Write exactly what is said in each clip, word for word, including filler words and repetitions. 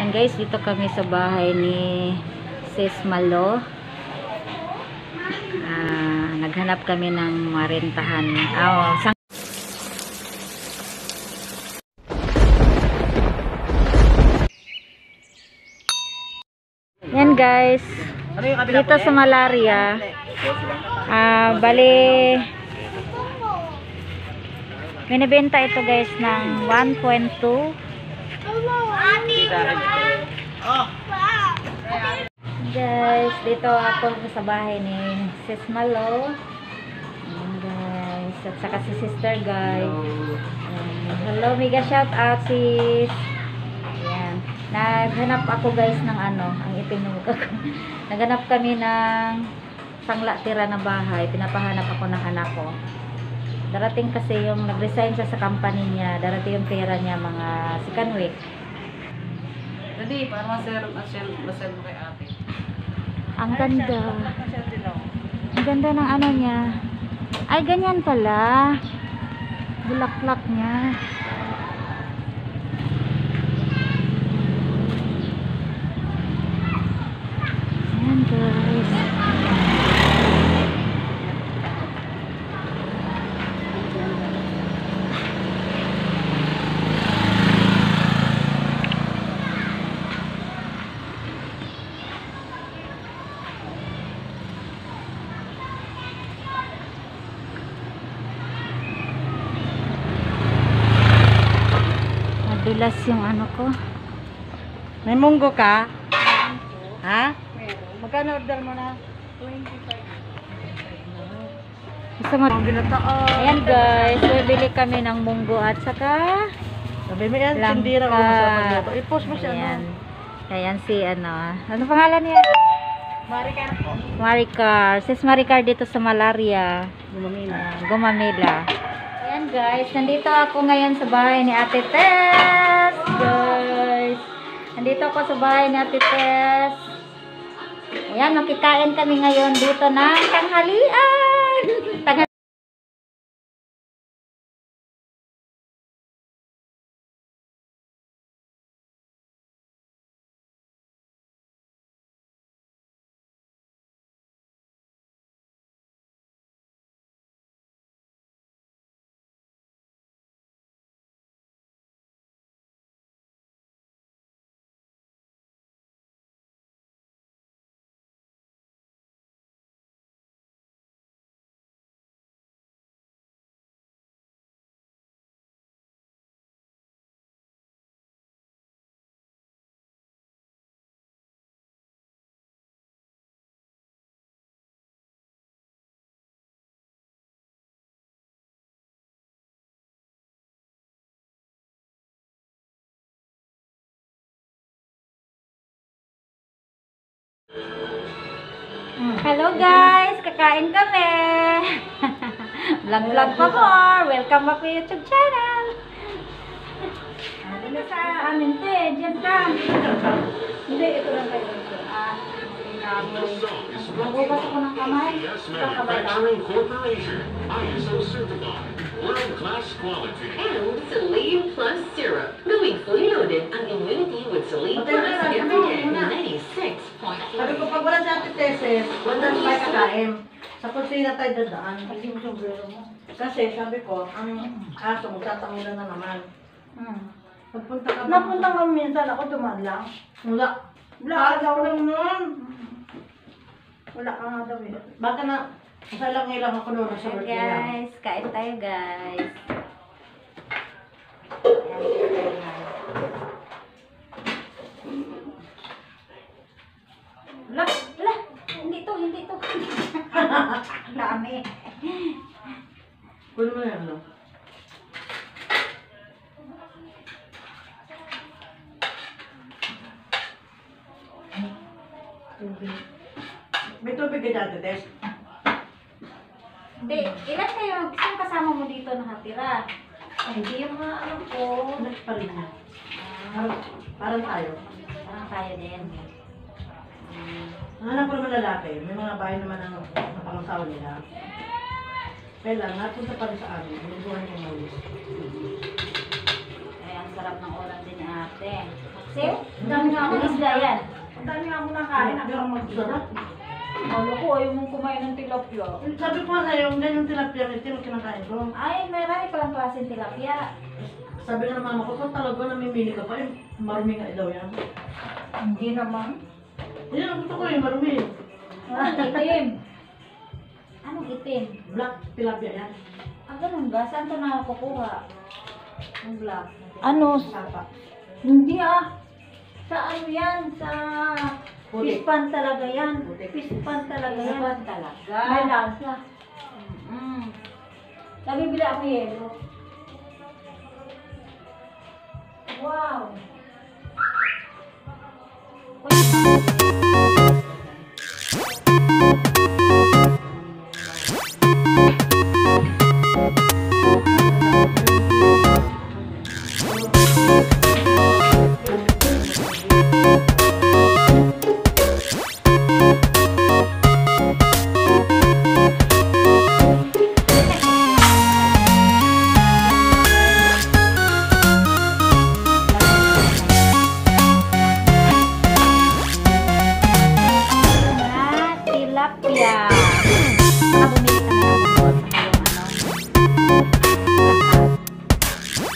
Ayan guys, dito kami sa bahay ni Sis Malo. Ah, naghanap kami ng marentahan. Oh, sang Yan guys, dito sa Malaria. Ah, bali binibenta ito guys ng one point two. Guys, dito ako sa bahay ni Sis Malo. Ayan guys, at saka si Sister Guy. Ayan. Hello, mega shout out sis. Ayan. Naghanap ako guys ng ano, ang ipinug ako. Naghanap kami ng sangla tira na bahay. Pinapahanap ako ng anak ko. Darating kasi yung nag-resign siya sa company niya. Darating yung pera niya mga second week. Hindi, para masel, masel, masel mo kay ate. Ang ganda. Ang ganda ng ano niya. Ay, ganyan pala. Bulaklak niya. Ayan guys. Madulas yung ano ko. May munggo ka? Ha? Magkano order mo na? twenty-five. Gusto mo? Ayan guys, bibili kami ng munggo at saka Sabi mo yan, langka. tindira ko masama dito. I-post mo siya, Ayan. ano? Ayan si ano. Ano pangalan niya? Maricar po. Maricar. Sis Maricar dito sa Malaria. Gumamina. Ayan, Gumamila. Ayan guys, nandito ako ngayon sa bahay ni Ate Tess. Guys, nandito ako sa bahay ni Ate Tess. Ayan, makikain kami ngayon dito ng tanghalian. Tanghalian. Hello guys, kakain kami. Vlog vlog pa more. Welcome back to YouTube channel. Ano sa amin te, diyan ka. Hindi, ito lang kayo. Ah, magbukas ako ng kamay. Manufacturing Corporation, I S O certified, world-class quality. And Saline Plus Syrup. Going fully loaded ang immunity with Saline Plus every day. ninety-six point three. Sabi ko, pag wala si Ate Teses, wala na tayo kakain. Sa kusina tayo dadaan. Kasi sabi ko, ang aso, magtatangulan na naman. Hmm. Pagpunta ka Napunta ka minsan, ako dumaan lang. Wala. Wala ka daw lang nun. Wala ka nga daw eh. Baka na, isa lang ilang ako noon sa Ayan birthday niya. guys, kain tayo guys. Lah, lah, hindi to, hindi to. Ang dami. Kunin mo na yan, ano? Tubig. May tubig ka dyan, Tes? Hindi, ilan kayo? Saan kasama mo dito nakatira? Ay, hindi yung mga alam ko. Ano pa rin niya? Ah, Parang, parang tayo. parang tayo din. Ang anak ko naman lalaki, may mga bahay naman ang napangasawa nila. Kaya lang, napunta pa rin sa amin, binubuhan ko maulis. Ay, ang sarap sarap ng ulam din ni ate. See? Ang dami nga ako Ang isda yan. Ang dami nga ako nakain. Ako lang magsarap. Ano ko, ayaw mong kumain ng tilapia. Sabi ko nga yung ganyan tilapia, ito yung kinakain ko. Ay, marami palang klaseng tilapia. Sabi nga ng mama ko, kung talaga namimili ka pa, eh, marumi nga daw yan. Hindi naman. Yan ang gusto ko yung marumi. Ah, itim. Anong itim? Black tilapia yan. Ah, ganun ba? Saan ito nakakukuha? Yung black. Ano? Hindi ah. Sa ano yan? Sa Puti. fish pan talaga yan. Puti. Fish pan talaga yan. Fish pan talaga. May lasa. Mm. Nabibili ako yelo. Wow. Ah, tilapia. Baka bumili kami ng bubot sa yung ano.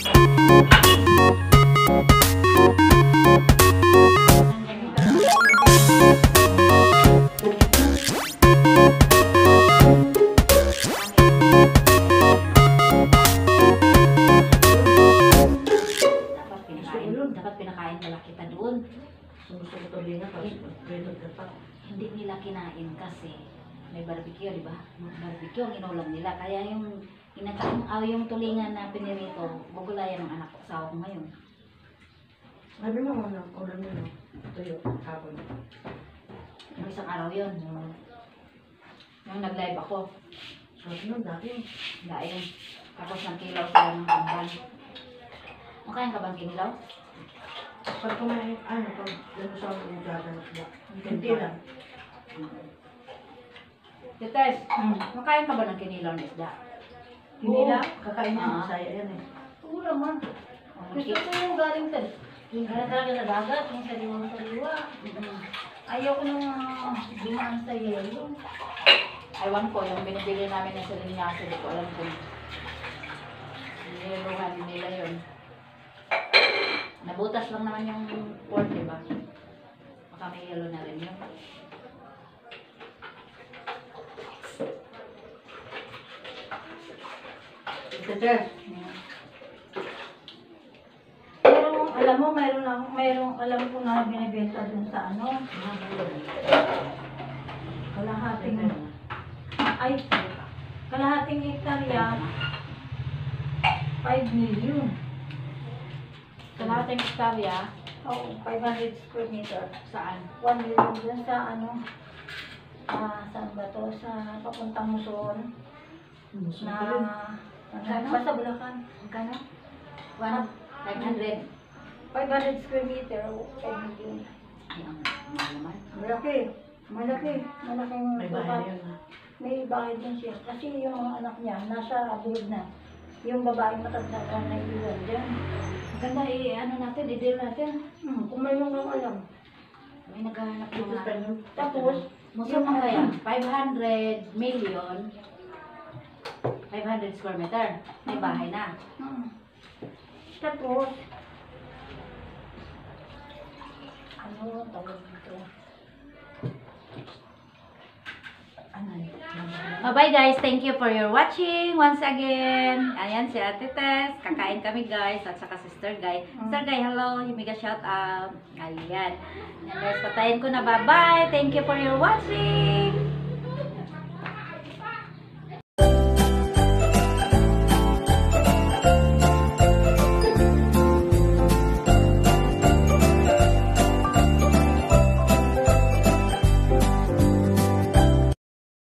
Dapat pinakain, dapat pinakain pala kita doon. Gusto ko ito din nga, tapos pwede ka pa. Hindi nila kinain kasi may barbecue, di ba? Barbecue ang inulam nila. Kaya yung inatang, ah, yung tulingan na pinirito, gugulayan ng anak ko, asawa ko ngayon. Sabi mo muna, ulam nyo, tuyo, hapon. Yung isang araw yun, yung, yung nag-live ako, Sabi mo, dati. dahil tapos nagkilaw sila ng kambal. Makain ka bang kinilaw? Pag kumain, ano, pag yung sa mga gaganap ba? Hindi lang. Tites, Hmm. makain ka ba ng kinilaw na isda? Hindi lang, kakain yan, Ah. masaya yan eh. Oo naman. Gusto ko yung galing tan. Yung galing talaga sa dagat, yung sariwang-sariwa. Ayaw ko nung uh, dumaan sa yelo. Ewan ko, yung binibili namin ng salinyasa, hindi ko alam kung niluhan nila yun. Nabutas lang naman yung pork, diba? Baka may yelo na rin yun. Tetes, Pero alam mo, mayroon lang, mayroon alam ko na binibenta dun sa ano, kalahating, ay, kalahating hektarya, five million. Sa lahat ng istorya, Oo, five hundred square meter. saan? one million dun sa ano, ah, saan ba to? Sa papuntang Muson, na, ano, basta Bulacan. Magkano? One, five hundred. five hundred square meter, five million. Ay, ang mahal naman. Malaki, malaki, malaking may bahay yun ha. May bahay din siya. Kasi yung mga anak niya, nasa abroad na. Yung babae matanda na naiiwan dyan. Maganda i-ano natin, i-deal natin. Hmm, kung may mga alam. May naghahanap ng mga... Tapos, Muso man kaya, five hundred million, five hundred square meter. May bahay na. hmm, tapos, ano, tawag dito? Ano yun? Oh, bye guys, thank you for your watching once again. Ayan si Ate Tess, kakain kami guys, at saka Sister Guy. Sister Guy, hello, mega shout out. Ayan. And guys, patayin ko na, bye bye. Thank you for your watching.